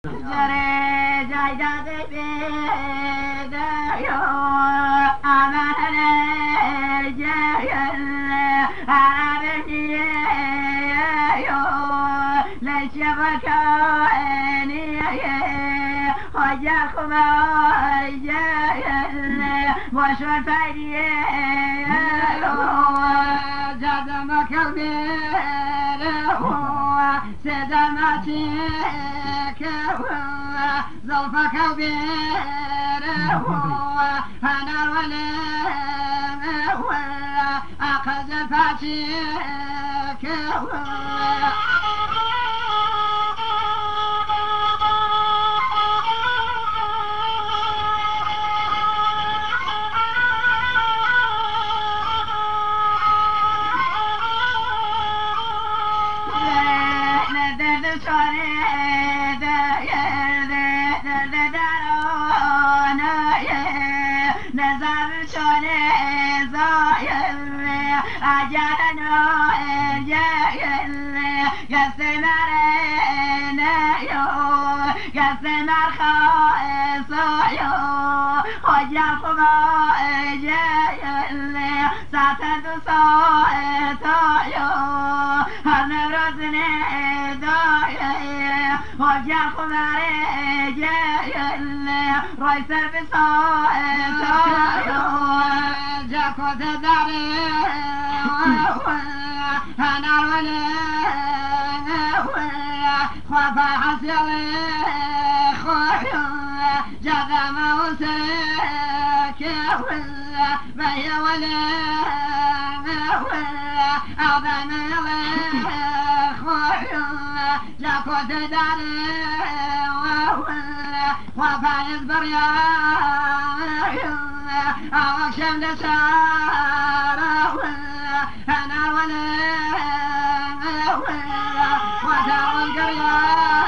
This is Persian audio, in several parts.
جري جايداد بيدايو أمان الجايل عربيو ليش بكاني وجاكم الجايل وشو الفايديو جدمك البيرو سدمتك زلفك وبيره أنا الولي أخذ فاتك قسمر خاصايو وجاكم جايل ساتد صايتايو هنرزني دايل وجاكم جايل رئيس بصايتايو جاكو تداري هنا الولي خفا حسيلي خويا جذا موسك بيا ولا أعظم لي خويا جاكو تداري خفا يصبر يا أوكشم دسارة أنا ولا وترى القرية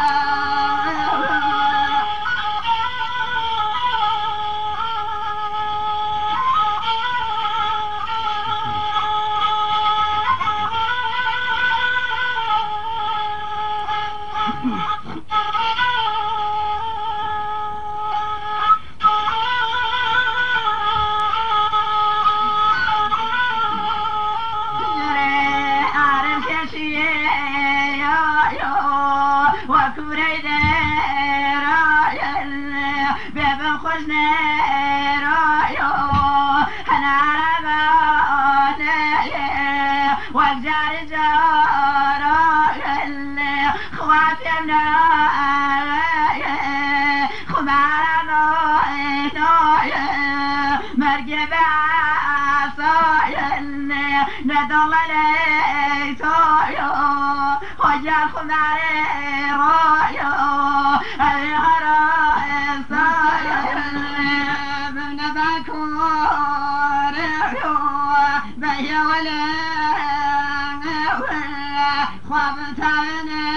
ندل ليتويو وجاكم علي رويو الهراء صاير ابن باكور بيا ولا خابت عيني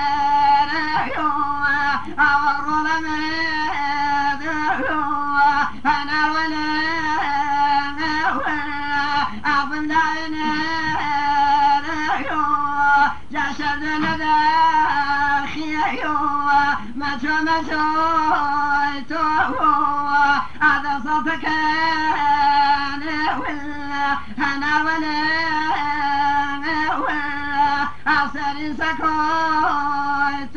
أور لمد أنا ولا أظن لعيني جسد لداخيو متى هذا صوتك أنا ولا أصل سكوت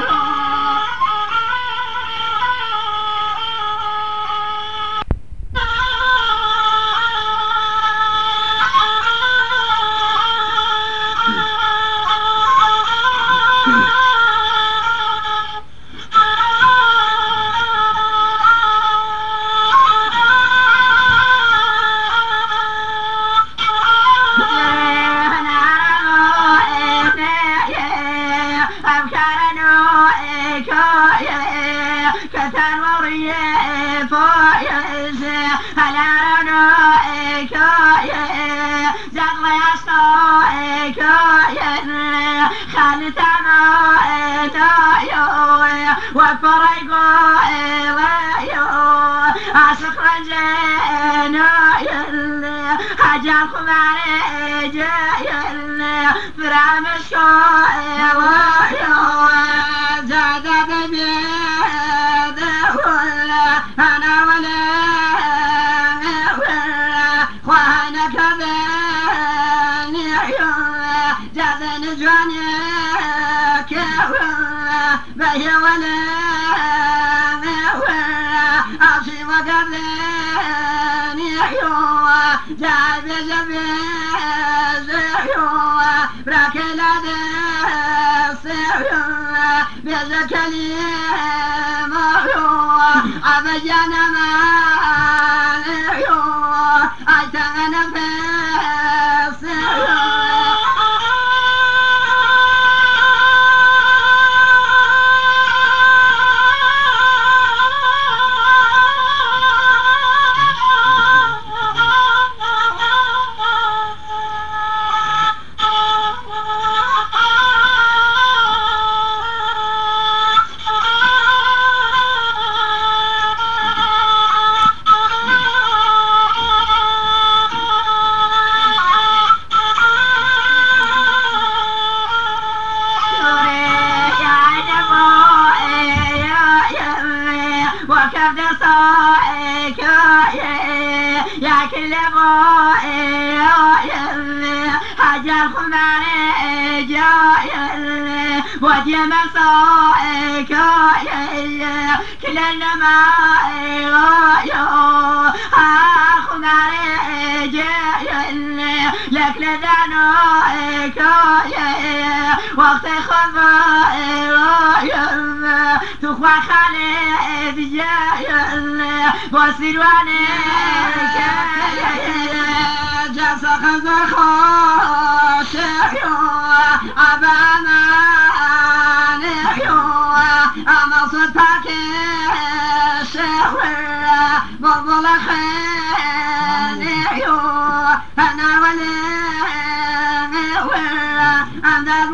وفريقوا إليو عاشق رجينا يلي حاجاكم علي جايلي فرامشكو إليو زادت بيه أنا ولا خوانك بني جازن جوانك بهي ولا أصي وقبلني جايب جبيز براك لدس بيزك اليم عبجانا مال أيتغن بس وكبد صائك يا كل بوئي حاجة الخماري جاي وديم صائك كل النمائي خماري جاي لك لذنوئك وقت خبائي تخوى خالد جايل وسيروانك جاسا خزر خوشي عباناني أما صدتك شهر بضل خيني أنا ولي أمداد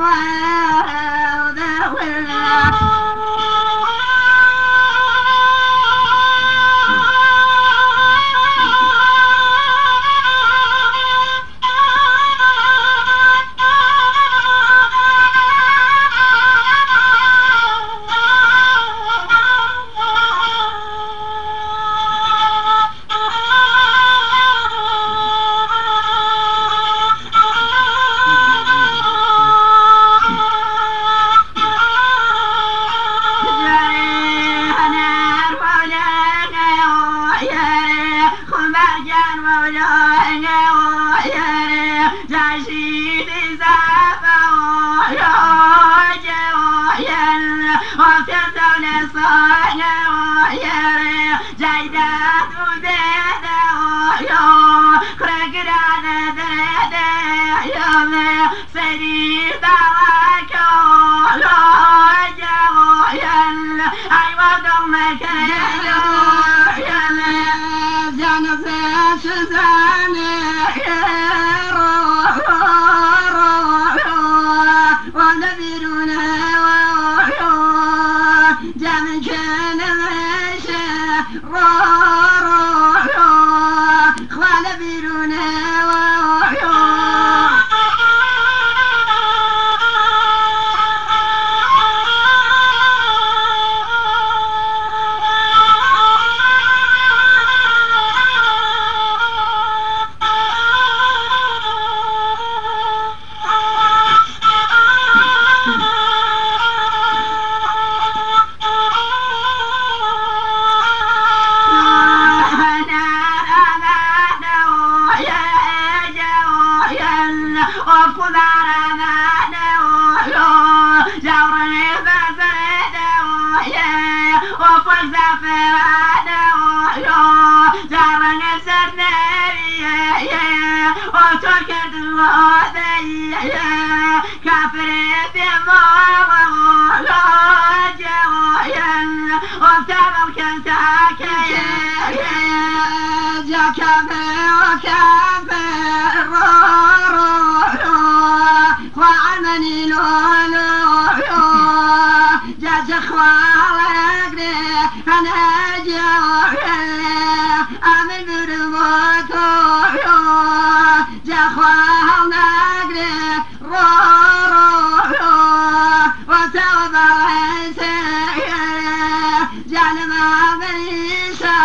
جعل ما بيسا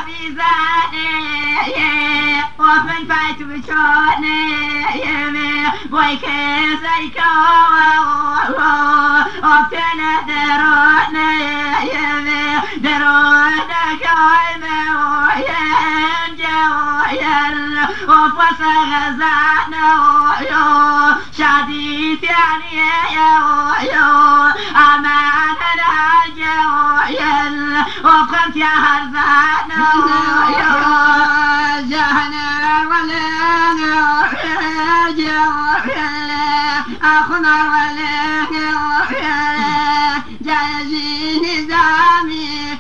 بزاني وفن فايت بشوني ويكي سيكو وفتنا دروني درونك وينجوين وفوس غزانا شديد يعني أمان الجوين وفقمت يا هرزانا جهنا ولن أخنا ولن جايزي نظامي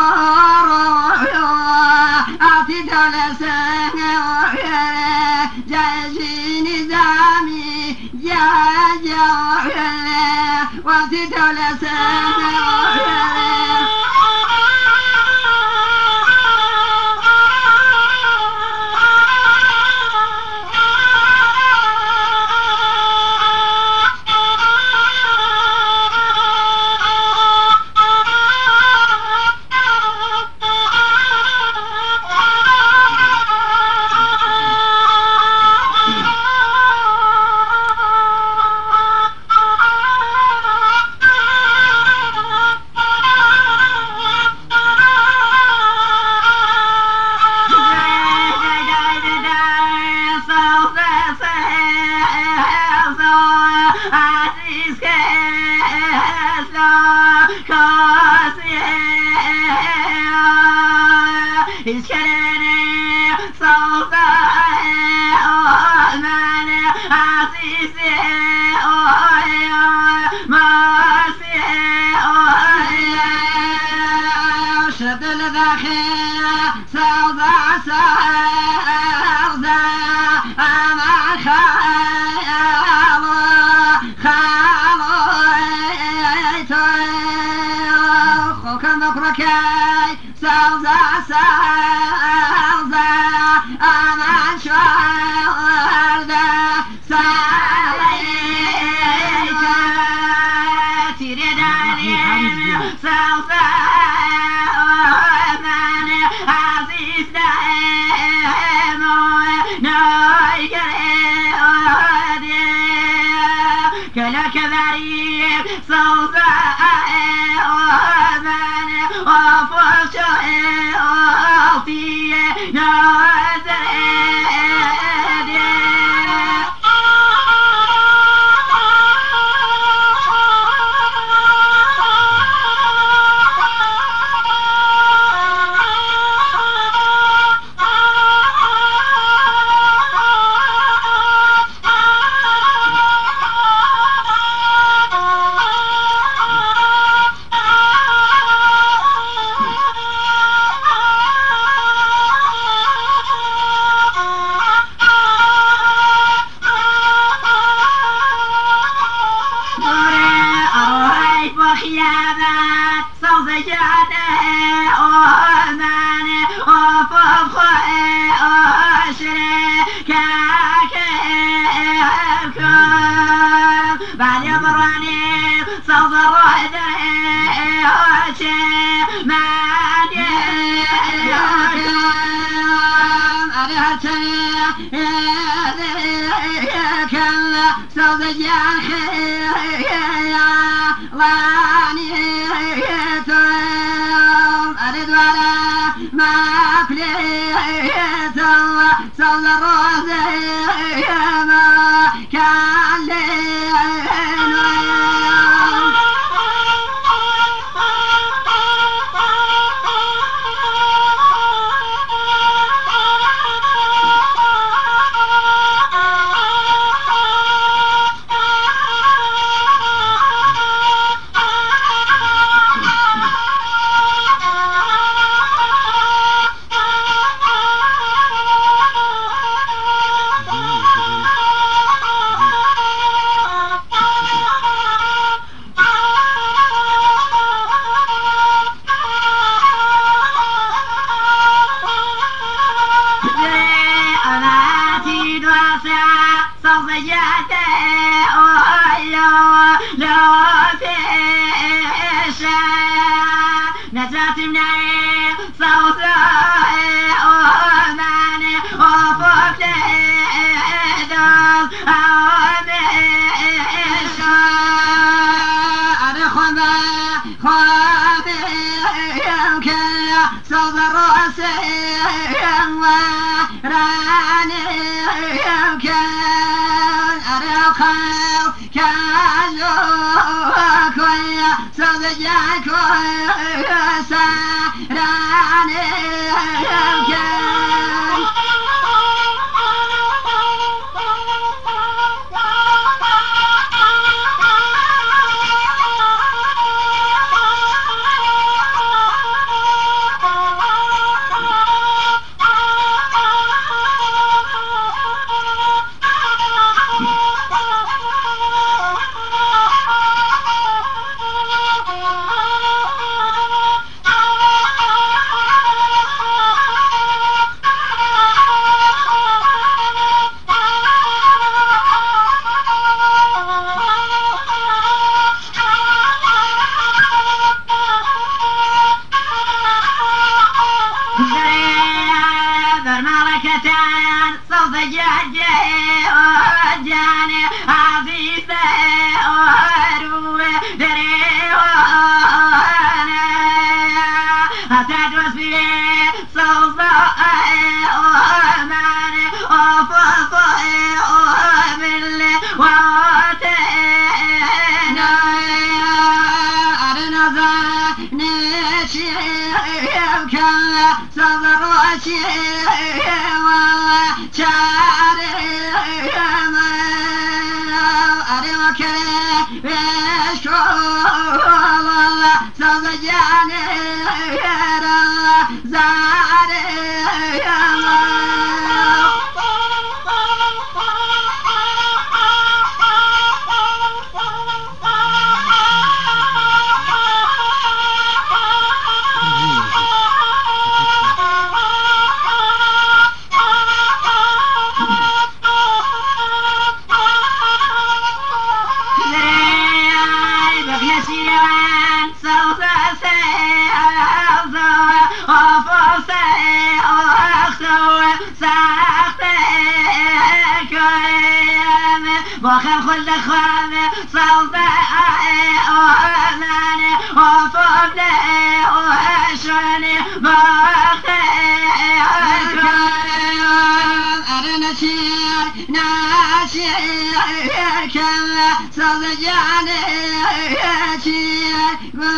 أعطي دولة سنة جايزي نظامي وأعطي دولة سنة نجات من صوت وراني كان أرقاو كازوك ويا صدجاك ويا ساراني كان برملكتان صوت جاجي وجاني عزيزة وروي دري وانا هتدوس في صوت وماني وفصي وملي ووتينا أرنا زانيشي وكلا صبر وشي وشاري ما أريوك بشكو والله صدجاني زاري ما وخل خل خام صوبة أماني وفضلي وشوني بخير أرنا شير ناشير كلا صدجاني شير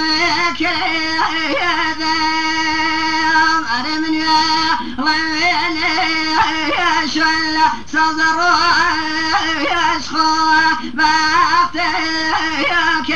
وكذا أرمن يا ويلي شلا صدر يشخو بختك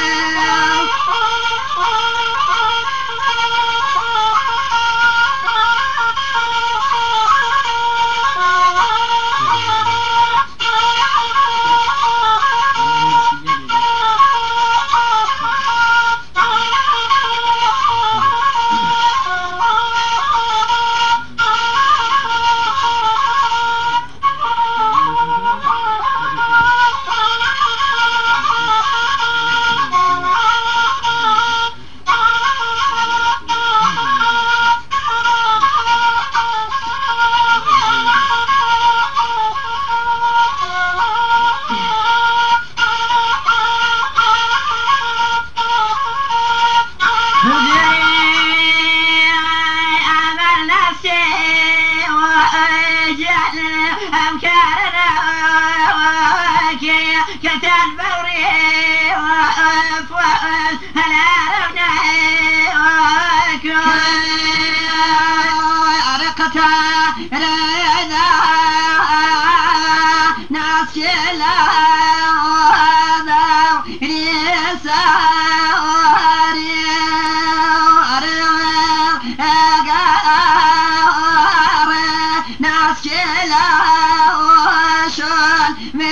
كتان بوري وفوز هلا ربناي أرقتا ريدا ناس كلا وضاو ريسا ناس كلا وشون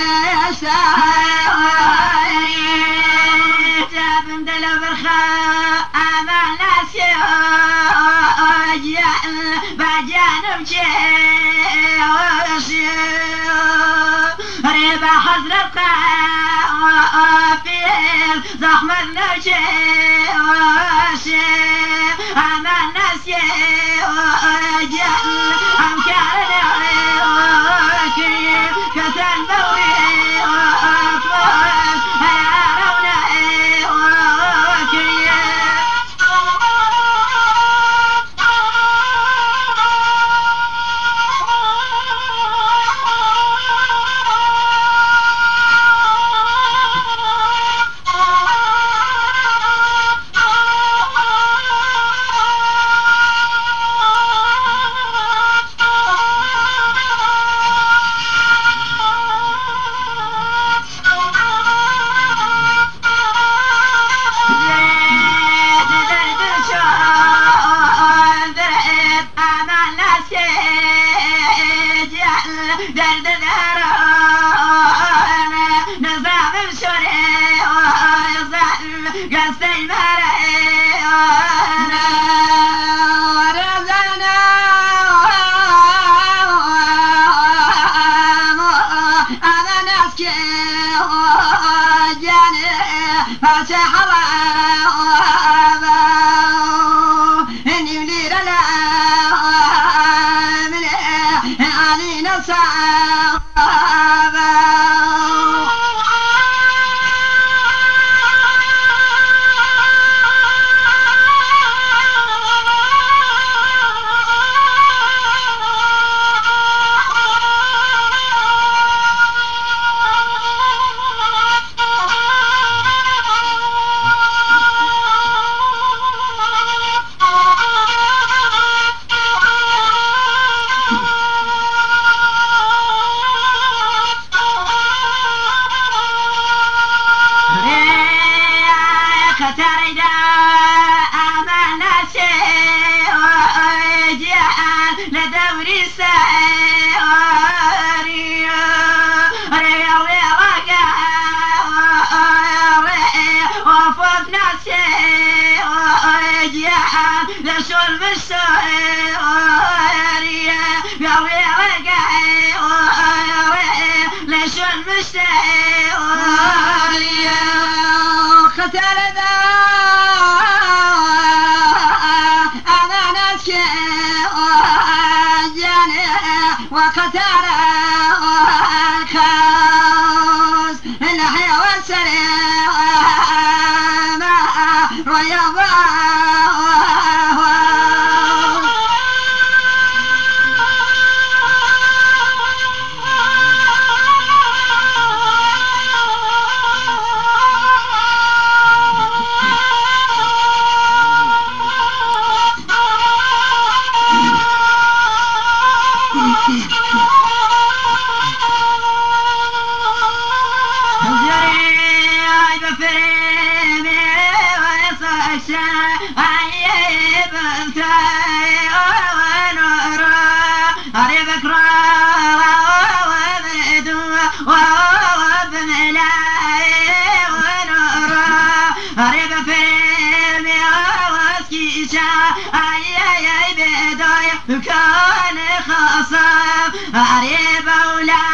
مشاعري جاب مدلو بالخاء أمان ناس يوجع بجانب شيء ريبا حضرة وفيل زحمة نوشي أمان ناس يوجع أمكارنا كتن بوي وفوز هيارونا وكيه أنا الناس جل درد نظام بشوري ويظل قصد المرأي ورزنا أنا نسكي جاني فاتح الله إني منير لا من علينا صعبا ترجع أمانة وجعل لدوري ساري رياضي رقع وفوق نفسي وجعل لشو المستوري رياضي رقع لشو المستوري ختار ذا أنا نسكي وجاني وختار الخوز الحي والسريع ما ريضا كان خصم عريب ولا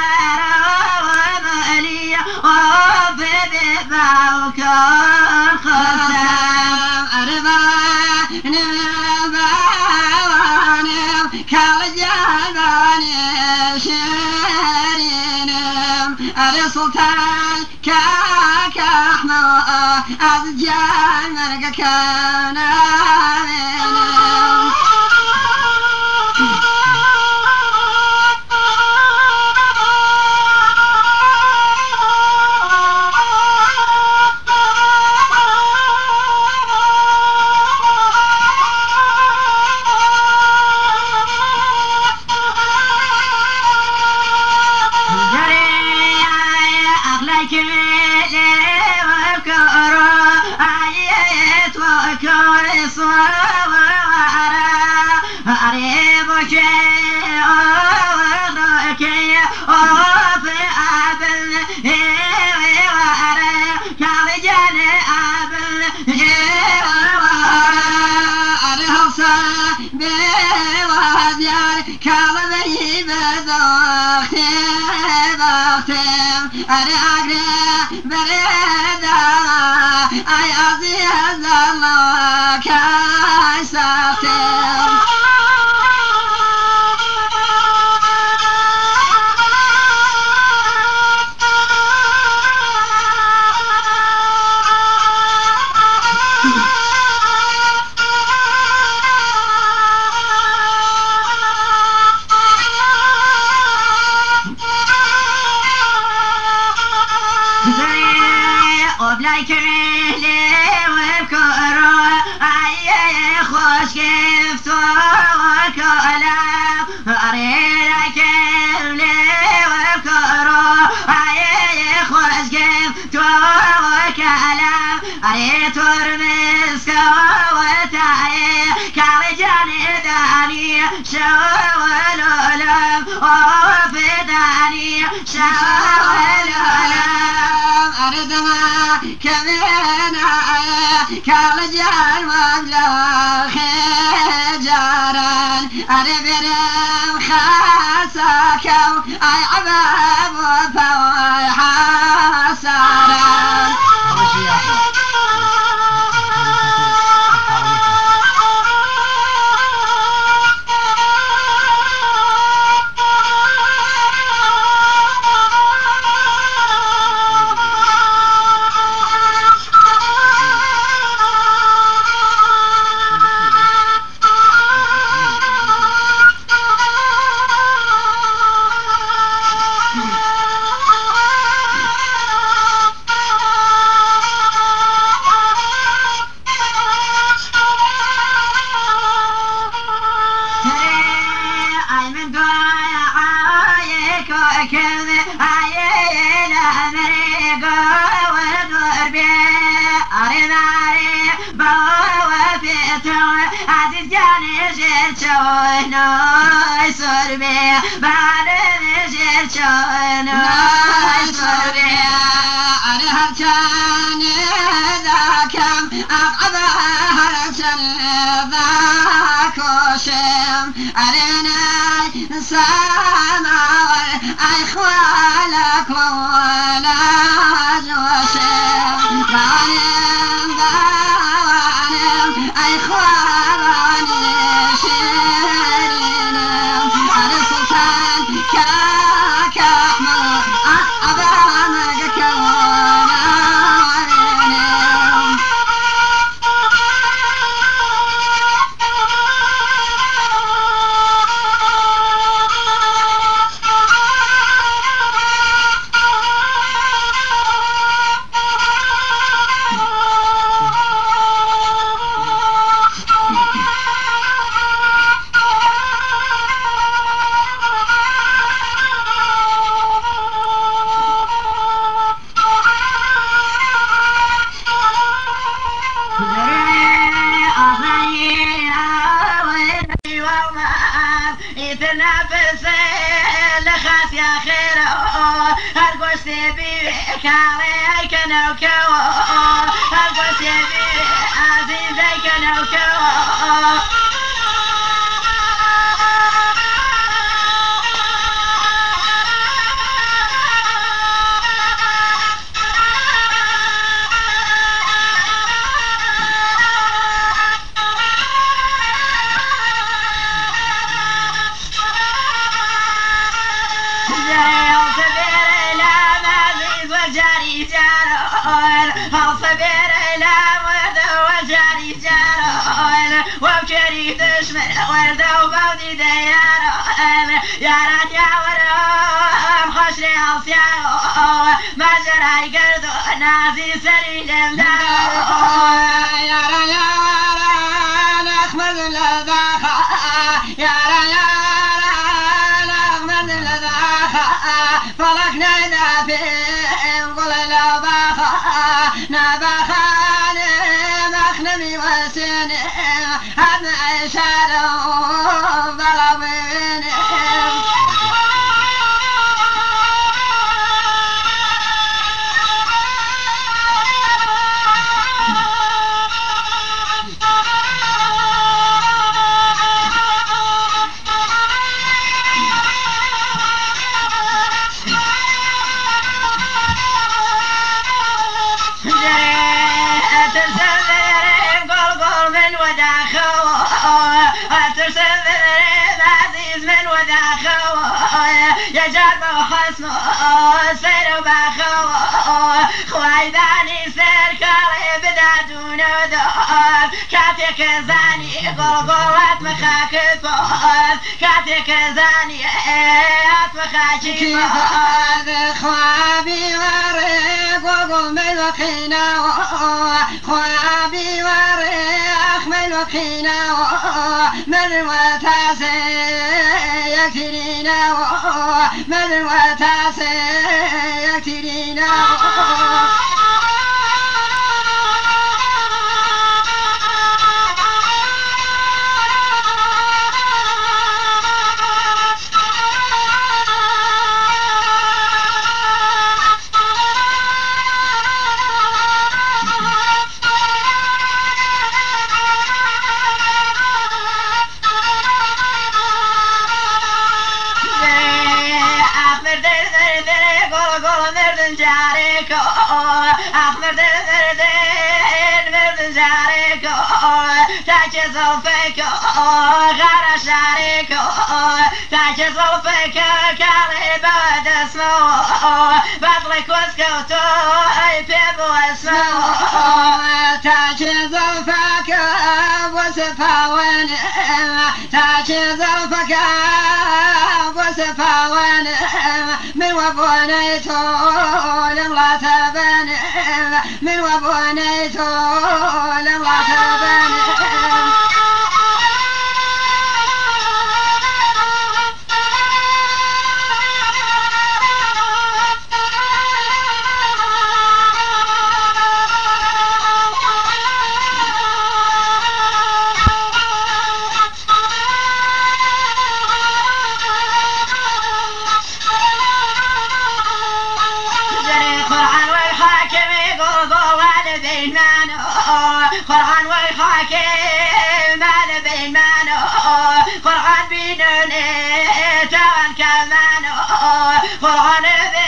ومالي وبذبا وكان خصم عربا نبا ونب كالجاباني شيرينم علي سلطان كاك احمد ازجان مرقا كان امينم ترمس كواتاي كارجاني داني شاول العلم وفداني شاول العلم أردنا كمينا كالجار مبلغ خجارا أربرم خاسكو أي عباب وفوي حسارا أخمر مرد جارك تاج زلفك غار شعرك تاج زلفك كالي بعد اسمه بطلك واسكوت يبيب واسمه تاج زلفك وسفاون تاج زلفك وسفاون من وبنيته لله تبن من وبنيته لله تبن قرآن والحاكم مال بيمانه قرآن بينوني توان كمانه قرآن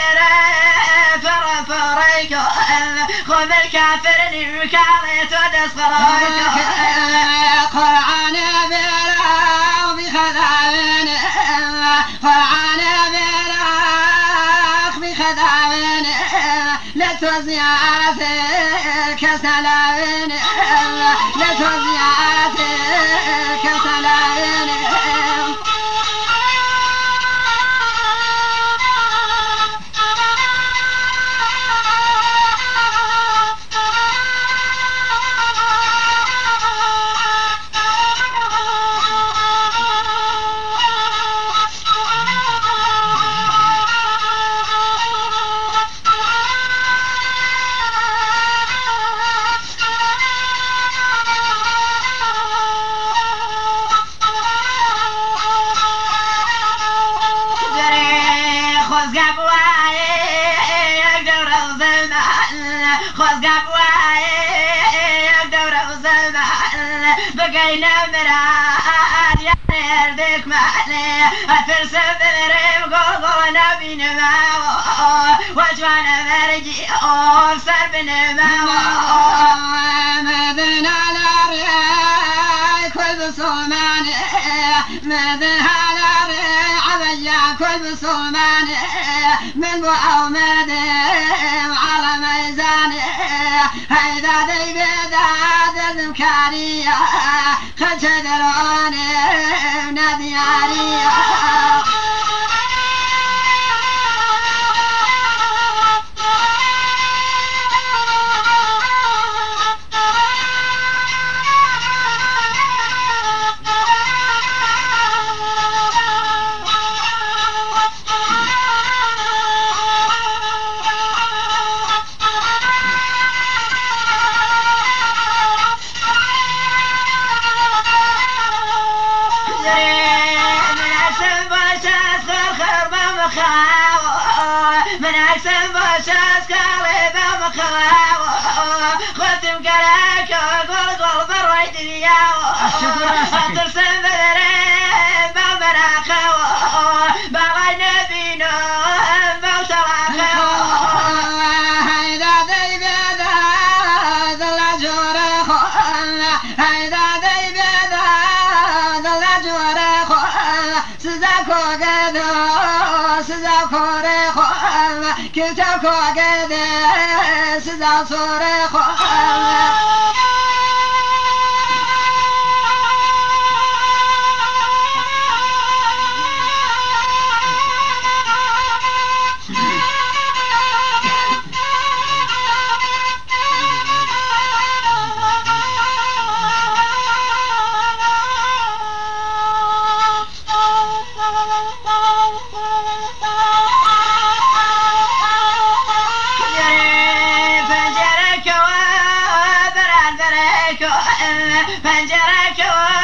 فريك خذ الكافرين وكالي تودس فرايك قرآن براو بخذاون قرآن براو بخذاون لا توزيعاتك سلاوين لا توزيعاتك سلاوين بقينا مراد يا نردك معلي أترسم بالريم قوضنا بنماو وجوانا مرجي وفسر بنماو مذن على رياي كل بصومان مذن على رياي عبجا كل بصومان من بوعو مدم على ميزان هيدا دي بذات ذكارية خجدرون نذيارية من أكسب بشاس كاليبا مخلاو ختم كلاك قلقل بريد دياو أترسم بدرين بمراخو بغي نبينو بوتراخو هيدا دي بيدا ذل جورخو هيدا دي بيدا ذل جورخو سزاكو قدو سزاكو رخو كتاكو قدو سزاكو رخو پنجرك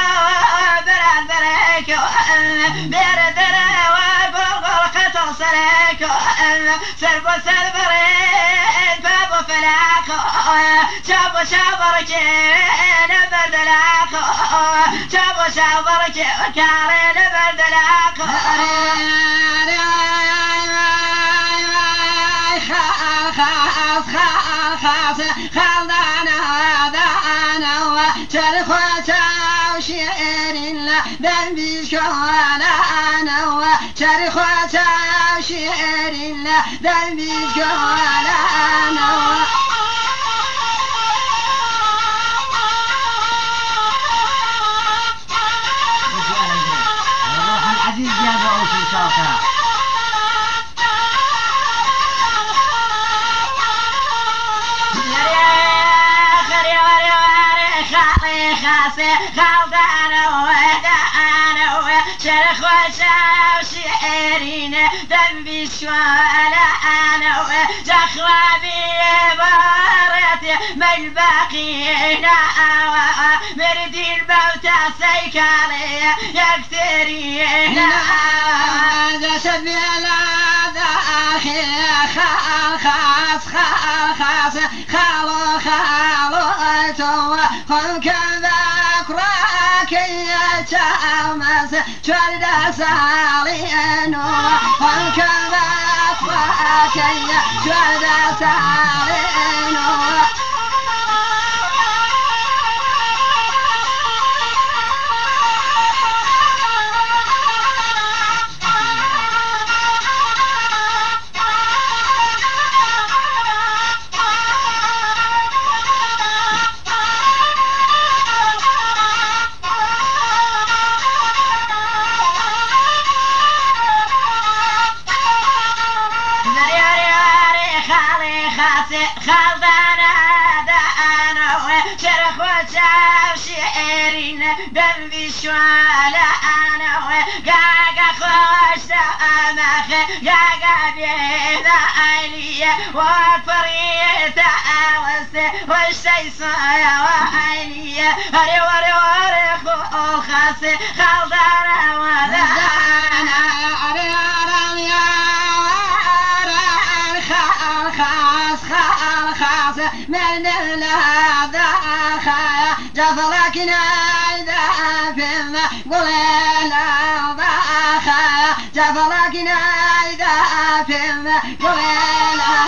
برك بردر وبلغ قطع سرك سرب سربرين باب فلاك شاب شابرك نبردلاك شاب شابرك كارين نبردلاك خاف ذنبي شغلانة وشرخ وتشير ذنبي شغلانة العزيز يا بعوش الشوكة خالدانا ودانا وشرخ وشاو شعرين ذنبي شوالانا وجخرابي بارتي ما الباقينا مردي الموتى سيكالي يكثرين جسد بلا داخل خاص خالو هم كان ذاكراك يتامس جلد سالين هم كان ذاكراك جلد سالين خالدانا دانا وشرخ وشاو شعرين ذنبي شوالانا وقاقا خوش دامخ قاقا بيدا عينية وفريتا عوسي وشي صايا وعينية هري وري وري خو خاسي خالدانا ودانا هري وري خاص من الهذا خايا جفلك نايدا فيما قليلا خايا جفلك نايدا فيما قليلا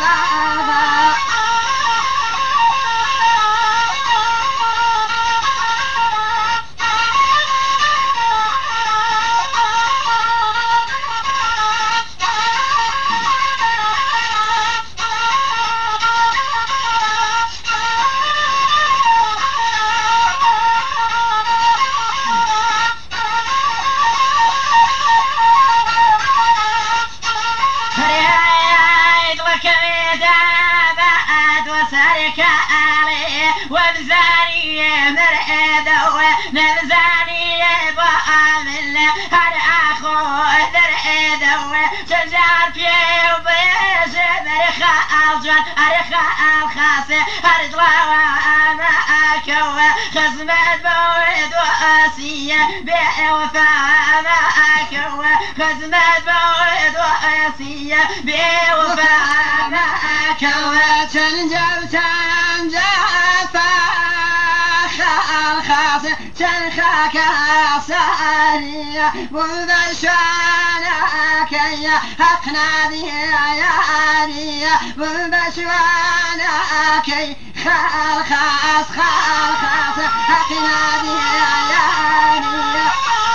وبزاني مرعدة ونبزاني بعامل هر أخو درعدة وشجار فيه وبيش برخاء الجوان أرخاء الخاصة هر دلوة معك وخزمة بورد وأسية بيع وفاء معك وخزمة بورد وأسية بيع وفاء معك وتنجب الخاص تنخاك صارية وبشوانك يا حقنا ديارية وبشوانك خالخاص حقنا ديارية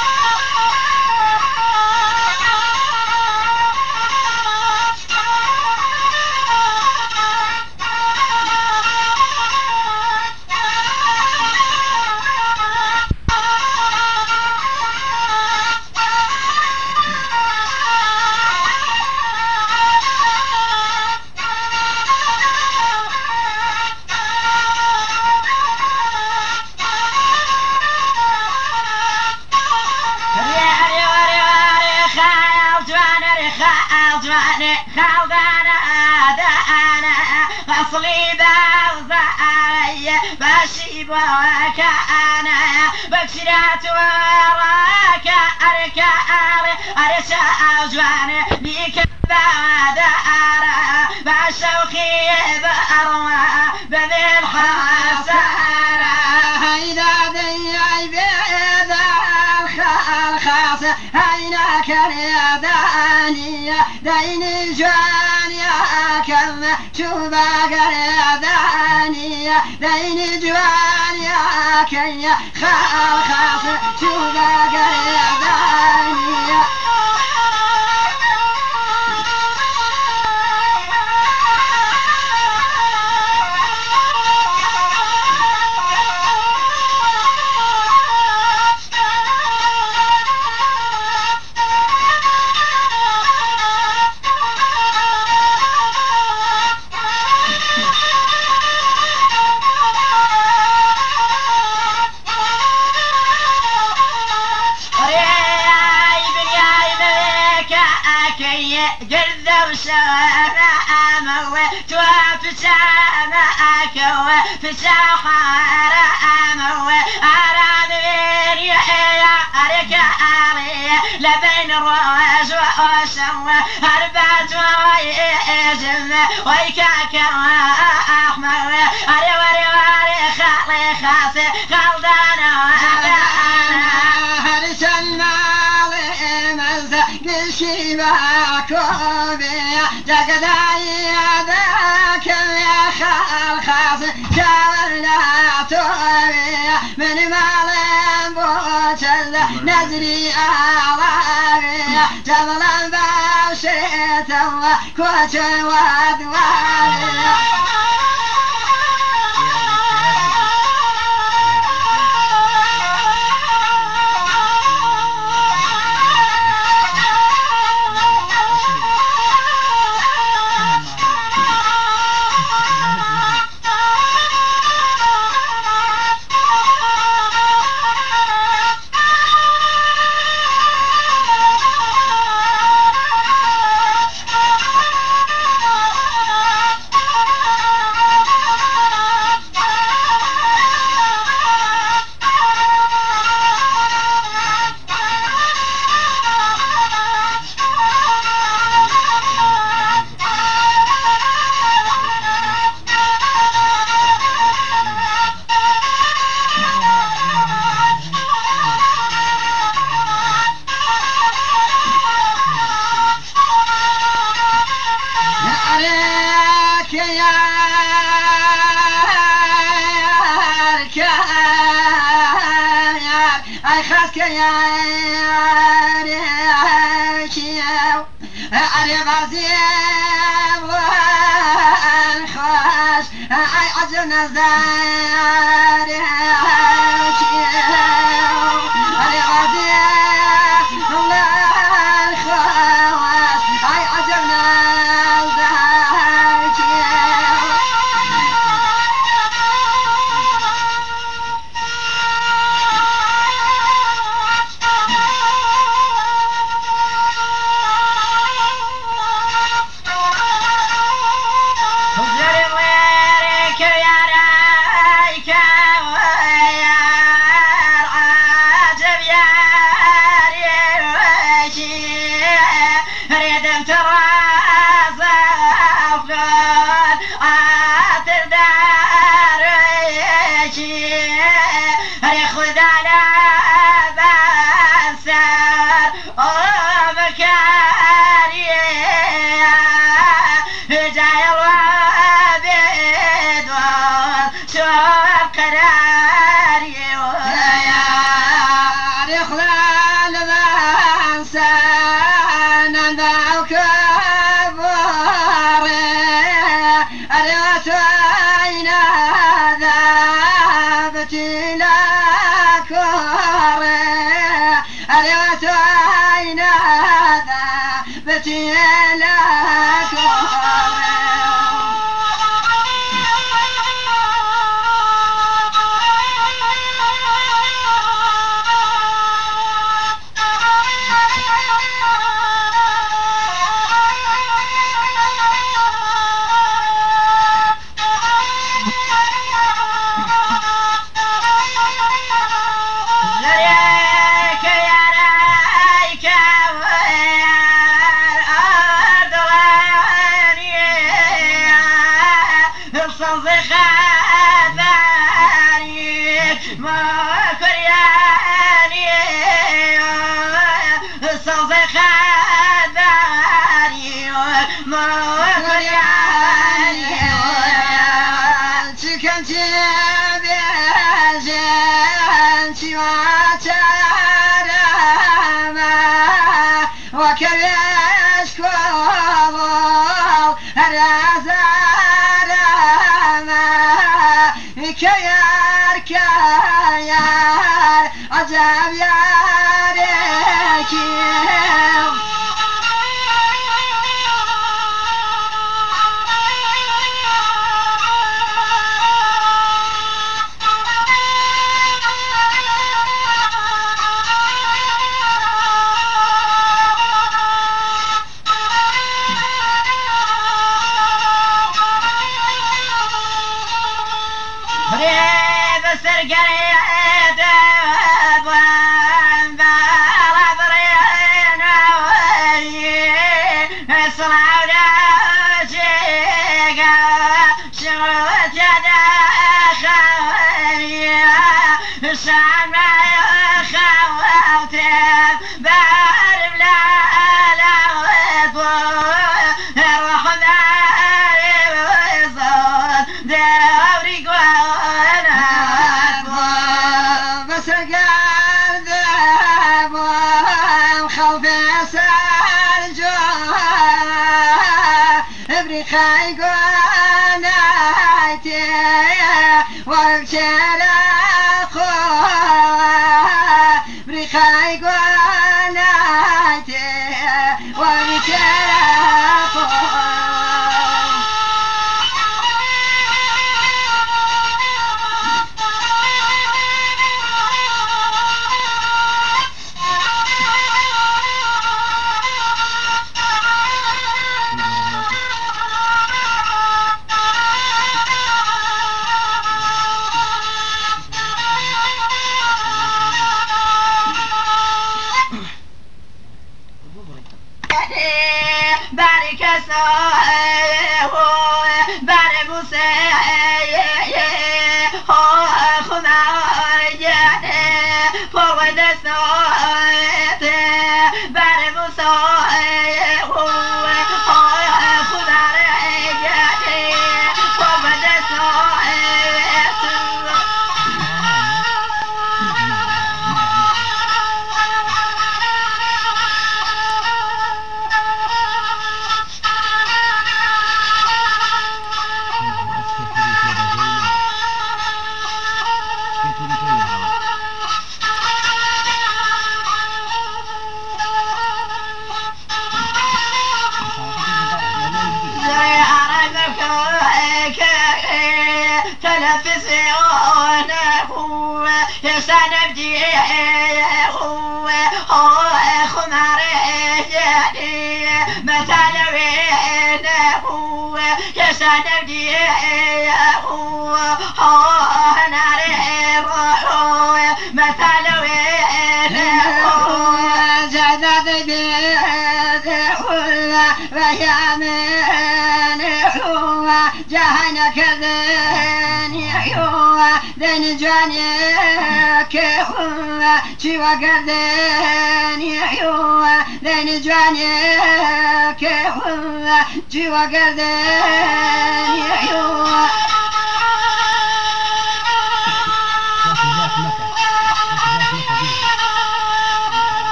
خالدانا دانا فصلي بغزاي بشيب وكانا بكشرات وراك أركا أوجوان بيك بعدارا بشوخي بأروى بذي الحسارة هيدا دي بيدا الخاص عينك يا دانية دين جوان يا كم شوفك يا دانية دين جوان يا كم خاص شوفك يا دانية جذب سما وتوافي سماك وفي سحر أموي أراد بير يحيى أرك علي لبين الرواز وأسوى أربات ويزم ويكاك وأحمر أري وري وري خالي خاصي خلدانا وأنا هرس المالي نشيبك وبيا جقداي ذاك يا خالخاص شاورنا توبيا من مال بوتل نزري أعوابيا جبلا باشيتا وكوت وادواريا I خاص كياري أري غازيم والخاص أي عزنا زاري أري غازيم والخاص أي عزنا موزي خذاري مرورياني تكن تبيجن تيواترما وكبيش كوضو الرزارما كيار كيار عجب ياريكي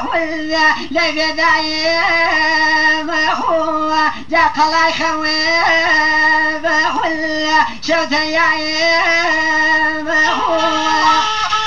ولا لقى دايم هو جاك الله يخوف ولا شوت يايم هو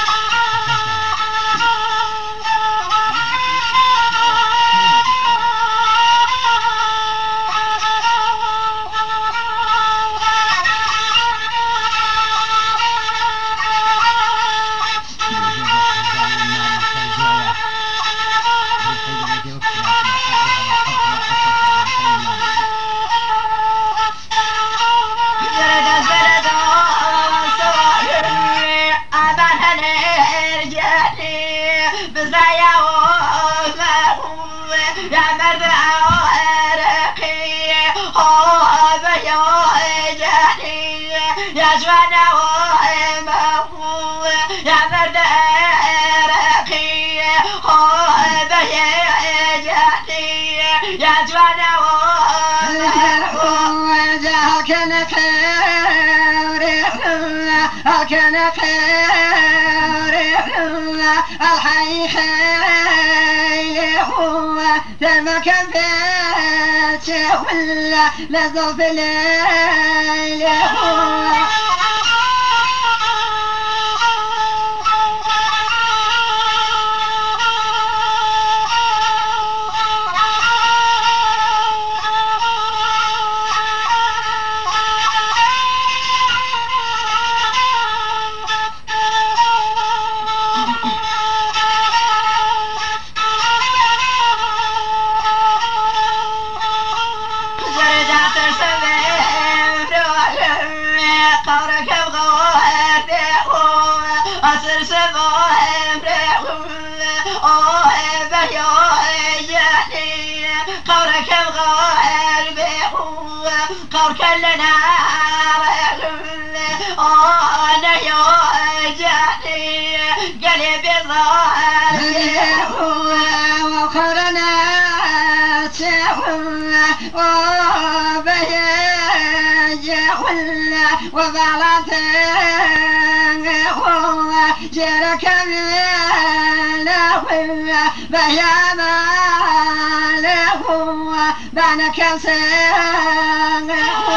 يا جوانا وهمه يا مرد رقي هو بيجاني يا جوانا وهمه كان خير كان خير الحي خير هو ثم كان بيت ولا لظف الليل هو قول كلنا أنا يوجعني قلبي ظالم وخرنا وبيجعلنا وبعلتين جرك بينا بيانا بانك سنة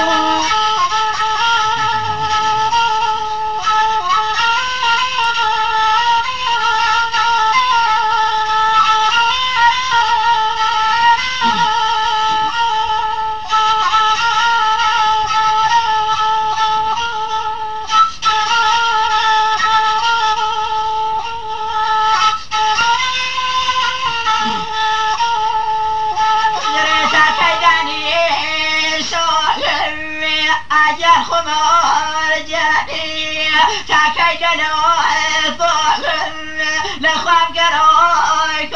خمار جاني تاكي جنوي طول لخوام قروي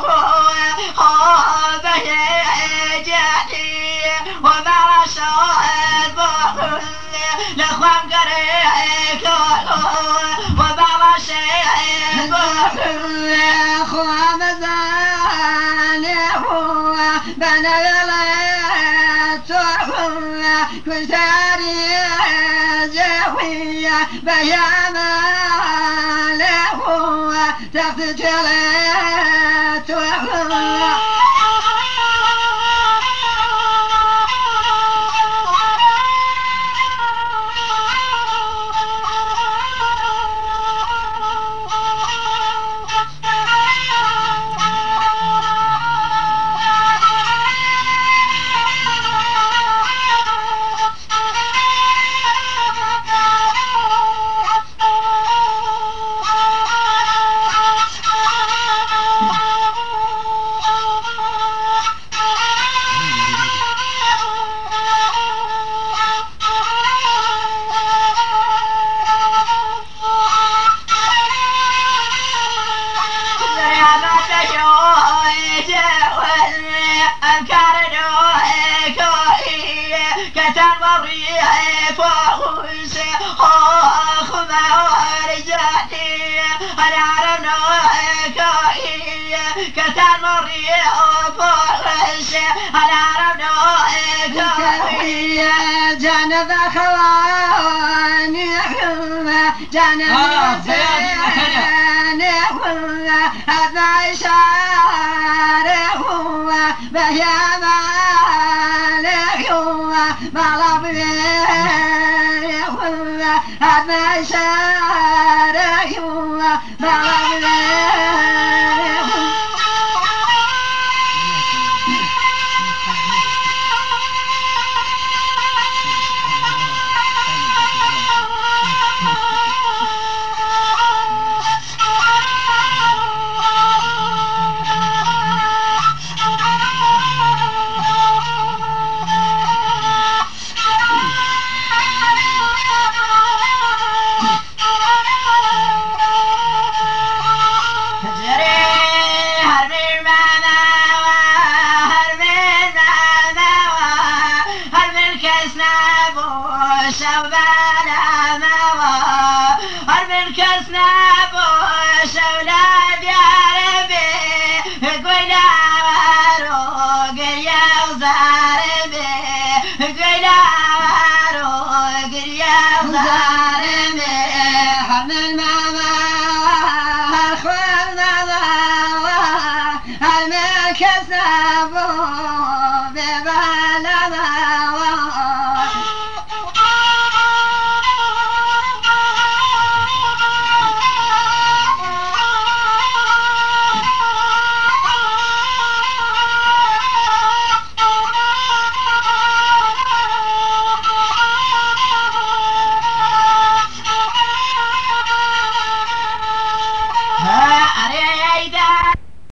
هو بيجاني وما رشاد طول لخوام قروي وما رشاد طول خوام زاني هو بنا غليت كنت بيانا له تحت جلات كتان مريح وفرش على ربنوك جانب أخواني جانب أخواني هذا عشان بهيا مالك ما لبيه ما شارك ما لبيه شوبانا موا هرمن كسنا بوش أولاد يا ربي قوينا وروق يا وزا